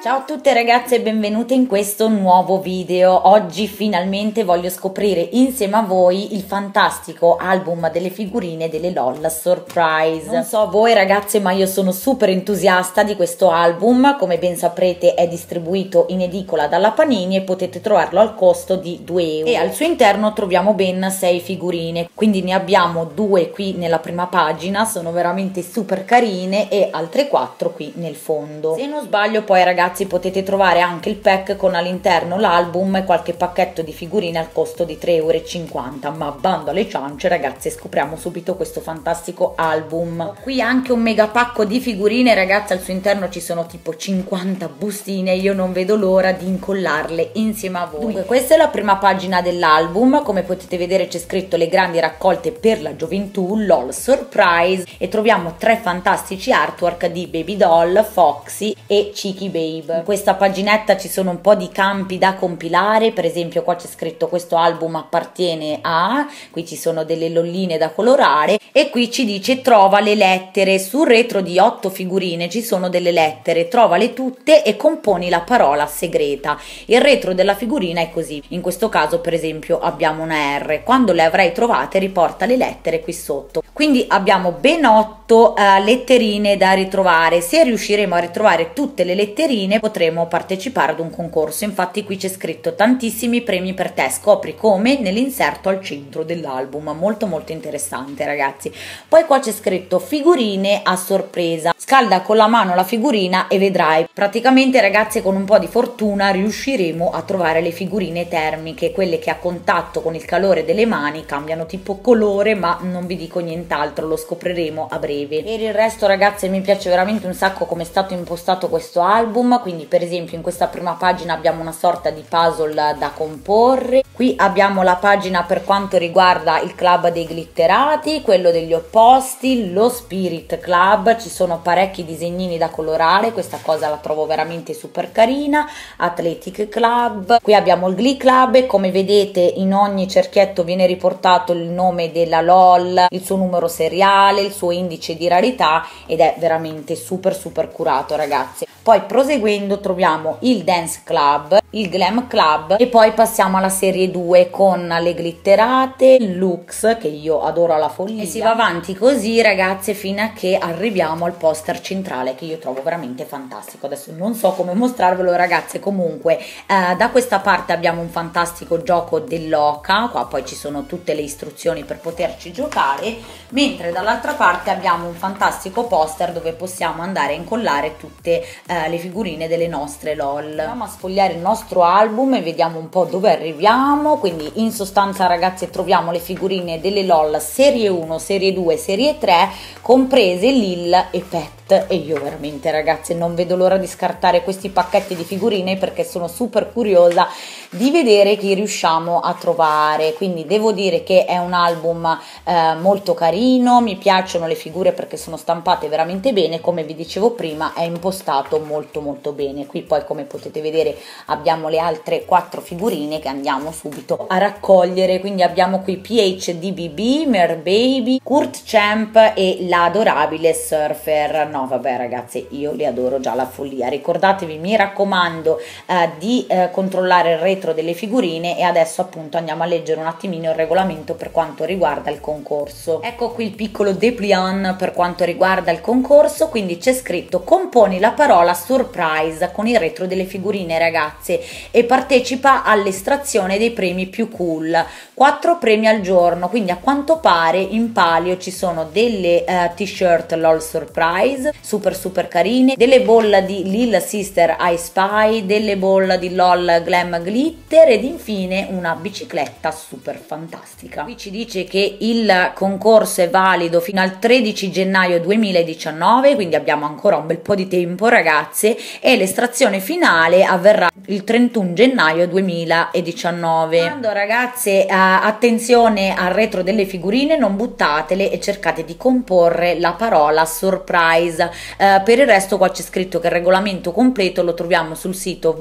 Ciao a tutte ragazze e benvenute in questo nuovo video. Oggi finalmente voglio scoprire insieme a voi il fantastico album delle figurine delle LOL Surprise. Non so voi ragazze, ma io sono super entusiasta di questo album. Come ben saprete è distribuito in edicola dalla Panini e potete trovarlo al costo di 2 euro. E al suo interno troviamo ben 6 figurine, quindi ne abbiamo 2 qui nella prima pagina, sono veramente super carine, e altre 4 qui nel fondo. Se non sbaglio poi ragazzi potete trovare anche il pack con all'interno l'album e qualche pacchetto di figurine al costo di 3,50 euro. Ma bando alle ciance ragazze, scopriamo subito questo fantastico album. Ho qui anche un mega pacco di figurine ragazze, al suo interno ci sono tipo 50 bustine, io non vedo l'ora di incollarle insieme a voi. Dunque questa è la prima pagina dell'album, come potete vedere c'è scritto le grandi raccolte per la gioventù LOL Surprise, e troviamo 3 fantastici artwork di Baby Doll, Foxy e Cheeky Babe. In questa paginetta ci sono un po' di campi da compilare, per esempio qua c'è scritto questo album appartiene a, qui ci sono delle lolline da colorare e qui ci dice trova le lettere. Sul retro di 8 figurine ci sono delle lettere, trovale tutte e componi la parola segreta. Il retro della figurina è così, in questo caso per esempio abbiamo una R, quando le avrai trovate riporta le lettere qui sotto. Quindi abbiamo ben 8 letterine da ritrovare. Se riusciremo a ritrovare tutte le letterine potremo partecipare ad un concorso, infatti qui c'è scritto tantissimi premi per te, scopri come nell'inserto al centro dell'album. Molto interessante ragazzi. Poi qua c'è scritto figurine a sorpresa, scalda con la mano la figurina e vedrai. Praticamente ragazze con un po' di fortuna riusciremo a trovare le figurine termiche, quelle che a contatto con il calore delle mani cambiano tipo colore, ma non vi dico nient'altro, lo scopriremo a breve. Per il resto ragazze mi piace veramente un sacco come è stato impostato questo album. Quindi per esempio in questa prima pagina abbiamo una sorta di puzzle da comporre, qui abbiamo la pagina per quanto riguarda il club dei glitterati, quello degli opposti, lo Spirit Club, ci sono parecchi disegnini da colorare, questa cosa la trovo veramente super carina. Athletic Club, qui abbiamo il Glee Club e come vedete in ogni cerchietto viene riportato il nome della LOL, il suo numero seriale, il suo indice di rarità, ed è veramente super curato ragazzi. Poi proseguendo troviamo il Dance Club, il Glam Club e poi passiamo alla serie 2 con le glitterate, Lux che io adoro alla follia, e si va avanti così ragazze fino a che arriviamo al poster centrale che io trovo veramente fantastico. Adesso non so come mostrarvelo ragazze, comunque da questa parte abbiamo un fantastico gioco dell'oca, qua poi ci sono tutte le istruzioni per poterci giocare, mentre dall'altra parte abbiamo un fantastico poster dove possiamo andare a incollare tutte le figurine delle nostre LOL. Andiamo a sfogliare il nostro album e vediamo un po' dove arriviamo. Quindi in sostanza ragazzi troviamo le figurine delle LOL serie 1, serie 2, serie 3, comprese Lil e Pet, e io veramente ragazze non vedo l'ora di scartare questi pacchetti di figurine perché sono super curiosa di vedere chi riusciamo a trovare. Quindi devo dire che è un album molto carino, mi piacciono le figure perché sono stampate veramente bene, come vi dicevo prima è impostato molto bene. Qui poi come potete vedere abbiamo le altre 4 figurine che andiamo subito a raccogliere, quindi abbiamo qui PHDBB, Mer Baby, Kurt Champ e l'adorabile Surfer. No vabbè ragazzi, io li adoro già la follia. Ricordatevi, mi raccomando, di controllare il retro delle figurine, e adesso appunto andiamo a leggere un attimino il regolamento per quanto riguarda il concorso. Ecco qui il piccolo dépliant per quanto riguarda il concorso, quindi c'è scritto componi la parola surprise con il retro delle figurine ragazze e partecipa all'estrazione dei premi più cool, 4 premi al giorno. Quindi a quanto pare in palio ci sono delle t-shirt LOL Surprise super carine, delle bolle di Lil Sister I Spy, delle bolle di LOL Glam Glitter ed infine una bicicletta super fantastica. Qui ci dice che il concorso è valido fino al 13 gennaio 2019, quindi abbiamo ancora un bel po' di tempo ragazze, e l'estrazione finale avverrà il 31 gennaio 2019. Quando, ragazze, attenzione al retro delle figurine, non buttatele e cercate di comporre la parola surprise. Per il resto qua c'è scritto che il regolamento completo lo troviamo sul sito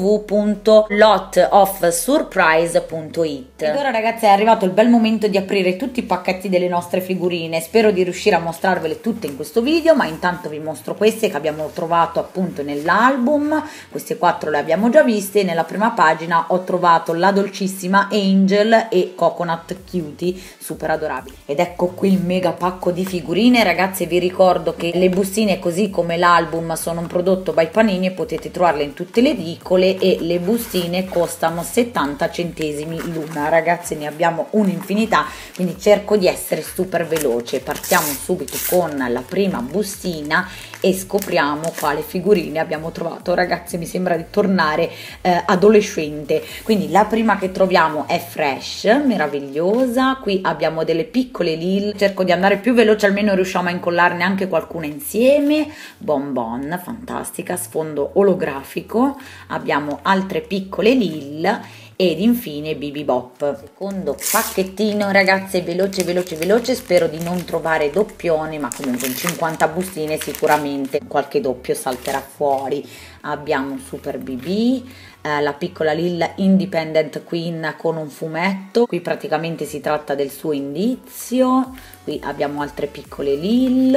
www.lotofsurprise.it. ed ora, ragazze, è arrivato il bel momento di aprire tutti i pacchetti delle nostre figurine. Spero di riuscire a mostrarvele tutte in questo video, ma intanto vi mostro queste che abbiamo trovato appunto nell'album. Queste 4 le abbiamo già viste. Nella prima pagina ho trovato la dolcissima Angel e Coconut Cutie, super adorabili. Ed ecco qui il mega pacco di figurine. Ragazze, vi ricordo che le bustine, così come l'album, sono un prodotto by Panini e potete trovarle in tutte le edicole, e le bustine costano 70 centesimi l'una. Ragazze, ne abbiamo un'infinità, quindi cerco di essere super veloce. Partiamo subito con la prima bustina e scopriamo quale figurine abbiamo trovato. Ragazzi, mi sembra di tornare adolescente. Quindi la prima che troviamo è Fresh, meravigliosa. Qui abbiamo delle piccole Lil, cerco di andare più veloce, almeno riusciamo a incollarne anche qualcuna insieme. Bonbon, fantastica, sfondo olografico. Abbiamo altre piccole Lil ed infine Bibi Bop. Secondo pacchettino, ragazze, veloce, spero di non trovare doppioni, ma comunque in 50 bustine sicuramente qualche doppio salterà fuori. Abbiamo Super BB, la piccola Lil Independent Queen con un fumetto, qui praticamente si tratta del suo indizio. Qui abbiamo altre piccole Lil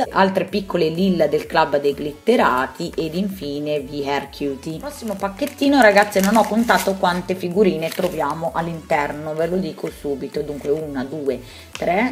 del club dei glitterati, ed infine V-Hair Cutie. Prossimo pacchettino, ragazze, non ho contato quante figurine troviamo all'interno, ve lo dico subito. Dunque 1, 2, 3,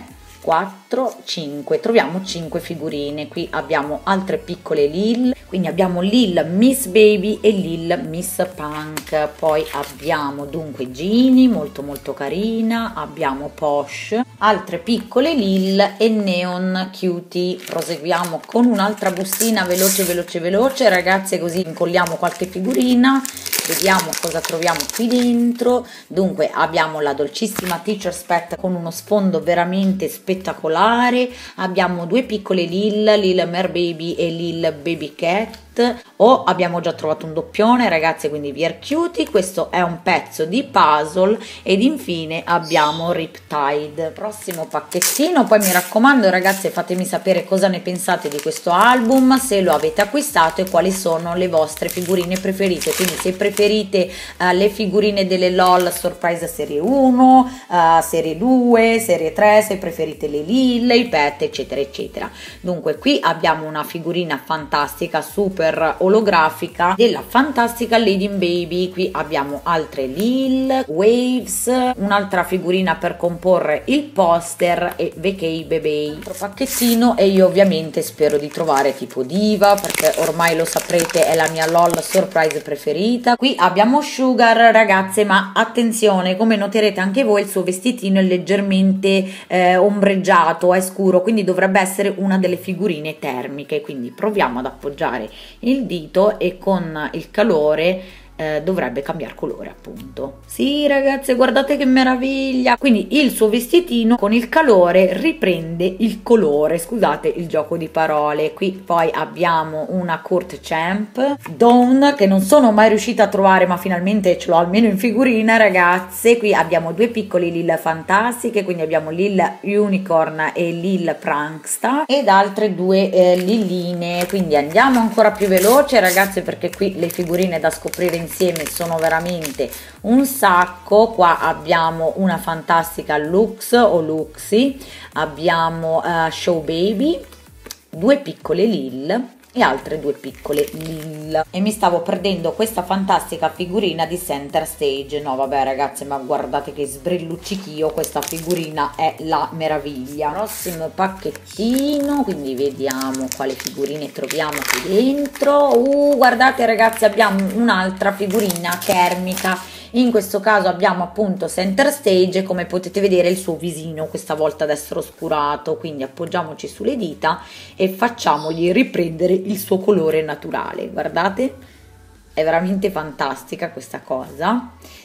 4, 5, troviamo 5 figurine. Qui abbiamo altre piccole Lil, quindi abbiamo Lil Miss Baby e Lil Miss Punk. Poi abbiamo dunque Ginny, molto carina. Abbiamo Posh, altre piccole Lil e Neon Cutie. Proseguiamo con un'altra bustina, veloce, ragazze, così incolliamo qualche figurina. Vediamo cosa troviamo qui dentro. Dunque abbiamo la dolcissima Teacher's Pet con uno sfondo veramente spettacolare. Abbiamo due piccole Lil Mer Baby e Lil Baby Cat. Abbiamo già trovato un doppione, ragazze, quindi V-Hair Cutie. Questo è un pezzo di puzzle. Ed infine abbiamo Riptide. Prossimo pacchettino. Poi mi raccomando, ragazze, fatemi sapere cosa ne pensate di questo album, se lo avete acquistato e quali sono le vostre figurine preferite. Quindi se preferite le figurine delle LOL Surprise serie 1, serie 2, serie 3, se preferite le Lil, i pet, eccetera. Dunque qui abbiamo una figurina fantastica, super olografica, della fantastica Lady Baby. Qui abbiamo altre Lil, Waves, un'altra figurina per comporre il poster e VK Baby. Altro pacchettino, e io ovviamente spero di trovare tipo Diva, perché ormai lo saprete è la mia LOL Surprise preferita. Qui abbiamo Sugar, ragazze, ma attenzione, come noterete anche voi, il suo vestitino è leggermente ombreggiato, è scuro, quindi dovrebbe essere una delle figurine termiche. Quindi proviamo ad appoggiare il dito e con il calore dovrebbe cambiare colore, appunto. Sì, ragazze, guardate che meraviglia. Quindi il suo vestitino con il calore riprende il colore, scusate il gioco di parole. Qui poi abbiamo una Court Champ Dawn, che non sono mai riuscita a trovare, ma finalmente ce l'ho almeno in figurina, ragazze. Qui abbiamo due piccoli Lil fantastiche, quindi abbiamo Lil Unicorn e Lil Prankster, ed altre due Lilline. Quindi andiamo ancora più veloce, ragazze, perché qui le figurine da scoprire insieme sono veramente un sacco. Qua abbiamo una fantastica Lux o Luxi, abbiamo Show Baby, due piccole Lil e altre due piccole Lil. E mi stavo perdendo questa fantastica figurina di Center Stage. No vabbè, ragazze, ma guardate che sbrilluccichio, questa figurina è la meraviglia. Prossimo pacchettino, quindi vediamo quale figurine troviamo qui dentro. Guardate, ragazze, abbiamo un'altra figurina termica. In questo caso abbiamo appunto Center Stage, come potete vedere il suo visino questa volta ad essere oscurato, quindi appoggiamoci sulle dita e facciamogli riprendere il suo colore naturale. Guardate, è veramente fantastica questa cosa.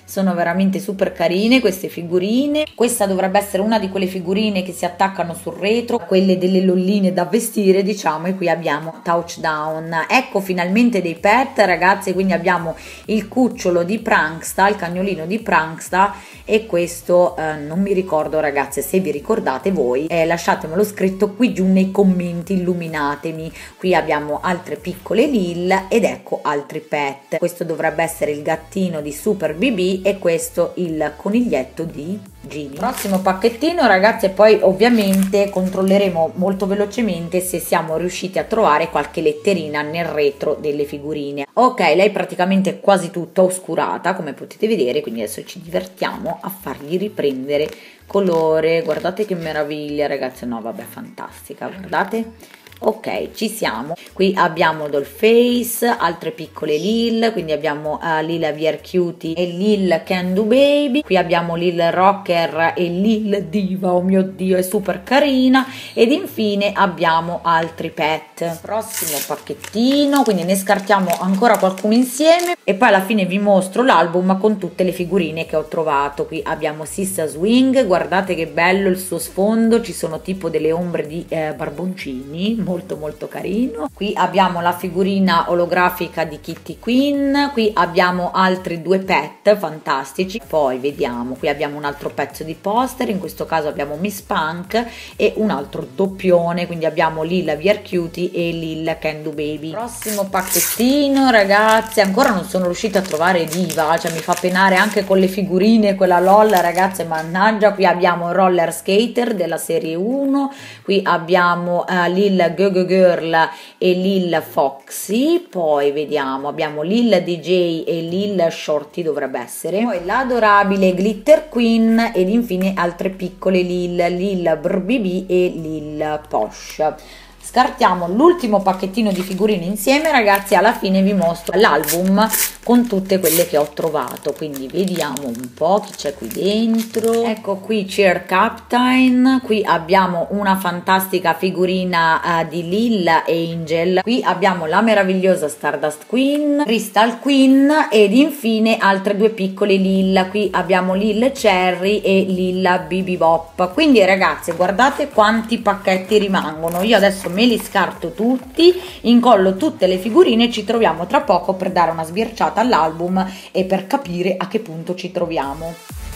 sono veramente super carine queste figurine. Questa dovrebbe essere una di quelle figurine che si attaccano sul retro, quelle delle lolline da vestire, diciamo, e qui abbiamo Touchdown. Ecco finalmente dei pet, ragazzi, quindi abbiamo il cucciolo di Pranksta, il cagnolino di Pranksta, e questo non mi ricordo, ragazze, se vi ricordate voi, lasciatemelo scritto qui giù nei commenti, illuminatemi. Qui abbiamo altre piccole Lil ed ecco altri pet. Questo dovrebbe essere il gattino di Super BB e questo il coniglietto di Ginny. Prossimo pacchettino, ragazzi, e poi ovviamente controlleremo molto velocemente se siamo riusciti a trovare qualche letterina nel retro delle figurine. Ok, lei praticamente quasi tutta oscurata, come potete vedere, quindi adesso ci divertiamo a fargli riprendere colore. Guardate che meraviglia, ragazzi. No, vabbè, fantastica, guardate. Ok, ci siamo. Qui abbiamo Dollface, altre piccole Lil, quindi abbiamo Lil VR Cutie e Lil Can Do Baby. Qui abbiamo Lil Rocker e Lil Diva, oh mio Dio, è super carina. Ed infine abbiamo altri pet. Prossimo pacchettino, quindi ne scartiamo ancora qualcuno insieme e poi alla fine vi mostro l'album con tutte le figurine che ho trovato. Qui abbiamo Sissa Swing, guardate che bello il suo sfondo, ci sono tipo delle ombre di barboncini, molto molto carino. Qui abbiamo la figurina olografica di Kitty Queen, qui abbiamo altri due pet fantastici, poi vediamo, qui abbiamo un altro pezzo di poster, in questo caso abbiamo Miss Punk e un altro doppione, quindi abbiamo Lil VR Cutie e Lil Can Do Baby. Prossimo pacchettino, ragazzi, ancora non sono riuscita a trovare Diva, cioè mi fa penare anche con le figurine, quella LOL, ragazze, mannaggia. Qui abbiamo Roller Skater della serie 1, qui abbiamo Lil Go Girl e Lil Foxy, poi vediamo abbiamo Lil DJ e Lil Shorty, dovrebbe essere, poi l'adorabile Glitter Queen ed infine altre piccole Lil BB e Lil Posh. Scartiamo l'ultimo pacchettino di figurine insieme, ragazzi, alla fine vi mostro l'album con tutte quelle che ho trovato, quindi vediamo un po' chi c'è qui dentro. Ecco qui Cheer Captain, qui abbiamo una fantastica figurina di Lil Angel, qui abbiamo la meravigliosa Stardust Queen, Crystal Queen ed infine altre due piccole Lil, qui abbiamo Lil Cherry e Lil Bibi Bop. Quindi ragazzi, guardate quanti pacchetti rimangono, io adesso me li scarto tutti, incollo tutte le figurine e ci troviamo tra poco per dare una sbirciata all'album e per capire a che punto ci troviamo.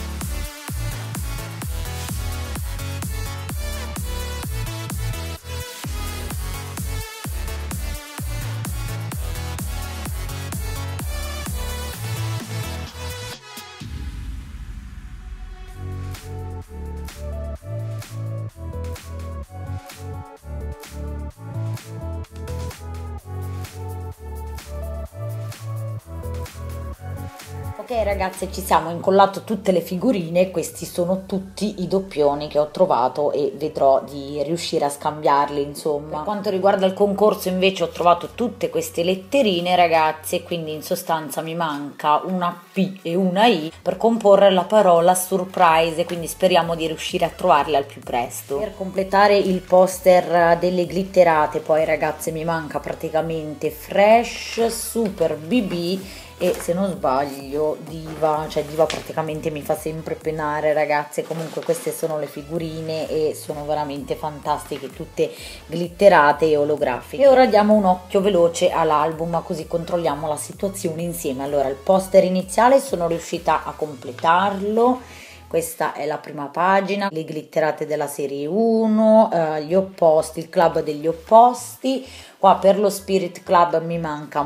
Ok ragazze, ci siamo, incollato tutte le figurine, questi sono tutti i doppioni che ho trovato e vedrò di riuscire a scambiarli, insomma. Per quanto riguarda il concorso invece ho trovato tutte queste letterine, ragazze, quindi in sostanza mi manca una P e una I per comporre la parola surprise, quindi speriamo di riuscire a trovarle al più presto. Per completare il poster delle glitterate poi, ragazze, mi manca praticamente Fresh, Super BB e se non sbaglio Diva, cioè Diva praticamente mi fa sempre penare, ragazze. Comunque queste sono le figurine e sono veramente fantastiche, tutte glitterate e olografiche. E ora diamo un occhio veloce all'album così controlliamo la situazione insieme. Allora, il poster iniziale sono riuscita a completarlo, questa è la prima pagina, le glitterate della serie 1, gli opposti, il club degli opposti. Qua per lo Spirit Club mi manca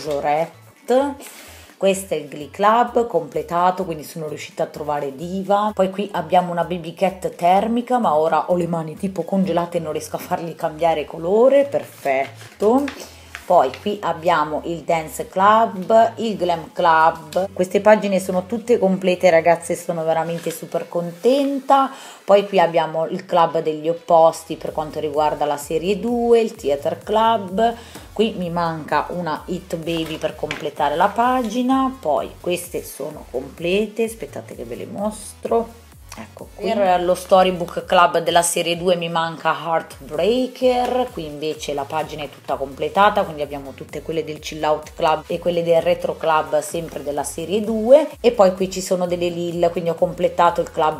Majorette. Questo è il Glee Club completato, quindi sono riuscita a trovare Diva. Poi qui abbiamo una Baby Cat termica, ma ora ho le mani tipo congelate e non riesco a fargli cambiare colore, perfetto. Poi qui abbiamo il Dance Club, il Glam Club. Queste pagine sono tutte complete, ragazze, sono veramente super contenta. Poi qui abbiamo il Club degli opposti per quanto riguarda la serie 2, il Theater Club. Qui mi manca una Hit Baby per completare la pagina. Poi queste sono complete, aspettate che ve le mostro. Ecco, qui per lo Storybook Club della serie 2 mi manca Heartbreaker, qui invece la pagina è tutta completata, quindi abbiamo tutte quelle del Chill Out Club e quelle del Retro Club sempre della serie 2, e poi qui ci sono delle Lil, quindi ho completato il club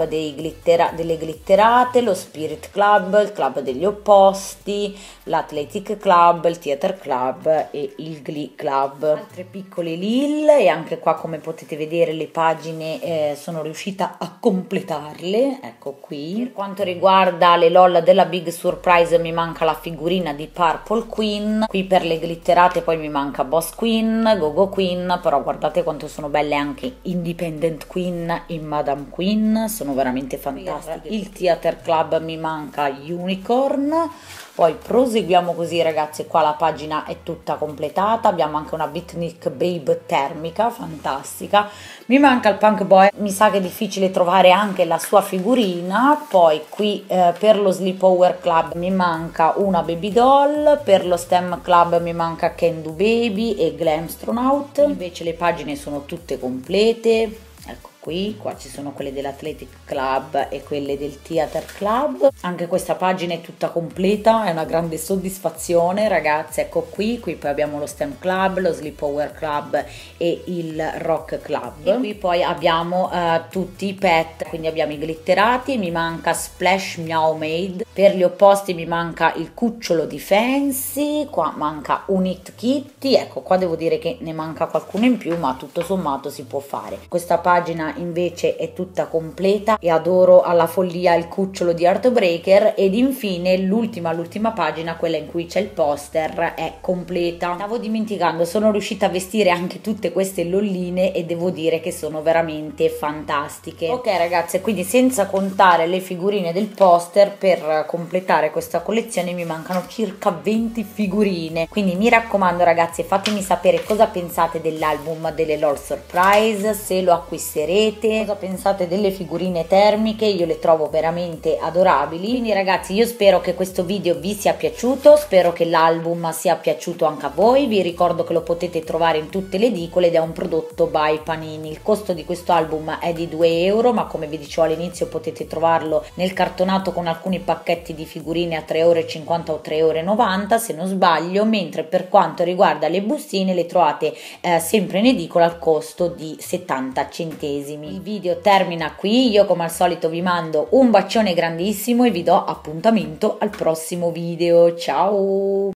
delle glitterate, lo Spirit Club, il club degli opposti, l'Athletic Club, il Theater Club e il Glee Club. Altre piccole Lil, e anche qua come potete vedere le pagine sono riuscita a completarle, ecco qui. Per quanto riguarda le LOL della Big Surprise mi manca la figurina di Purple Queen, qui per le glitterate poi mi manca Boss Queen, Gogo Queen, però guardate quanto sono belle anche Independent Queen e Madame Queen, sono veramente fantastiche. Il Theater Club mi manca Unicorn. Poi proseguiamo così ragazzi, qua la pagina è tutta completata, abbiamo anche una Beatnik Babe termica, fantastica. Mi manca il Punk Boy, mi sa che è difficile trovare anche la sua figurina. Poi qui per lo Sleepover Club mi manca una Baby Doll, per lo STEM Club mi manca Can Do Baby e Glamstronaut. Invece le pagine sono tutte complete. Ecco qua ci sono quelle dell'Athletic Club e quelle del Theater Club. Anche questa pagina è tutta completa, è una grande soddisfazione ragazzi. Ecco qui poi abbiamo lo STEM Club, lo Sleepover Club e il Rock Club. E qui poi abbiamo tutti i pet, quindi abbiamo i glitterati, mi manca Splash Meow Maid, per gli opposti mi manca il cucciolo di Fancy, qua manca Unit Kitty, ecco qua devo dire che ne manca qualcuno in più, ma tutto sommato si può fare. Questa pagina invece è tutta completa e adoro alla follia il cucciolo di Heartbreaker. Ed infine l'ultima pagina, quella in cui c'è il poster, è completa. Stavo dimenticando, sono riuscita a vestire anche tutte queste lolline e devo dire che sono veramente fantastiche. Ok ragazze, quindi senza contare le figurine del poster, per completare questa collezione mi mancano circa 20 figurine, quindi mi raccomando ragazzi, fatemi sapere cosa pensate dell'album delle LOL Surprise, se lo acquisterete, cosa pensate delle figurine termiche, io le trovo veramente adorabili. Quindi ragazzi, io spero che questo video vi sia piaciuto, spero che l'album sia piaciuto anche a voi. Vi ricordo che lo potete trovare in tutte le edicole ed è un prodotto by Panini. Il costo di questo album è di 2 euro, ma come vi dicevo all'inizio potete trovarlo nel cartonato con alcuni pacchetti di figurine a 3,50 € o 3,90 € se non sbaglio, mentre per quanto riguarda le bustine le trovate sempre in edicola al costo di 70 centesimi. Il video termina qui, io come al solito vi mando un bacione grandissimo e vi do appuntamento al prossimo video, ciao!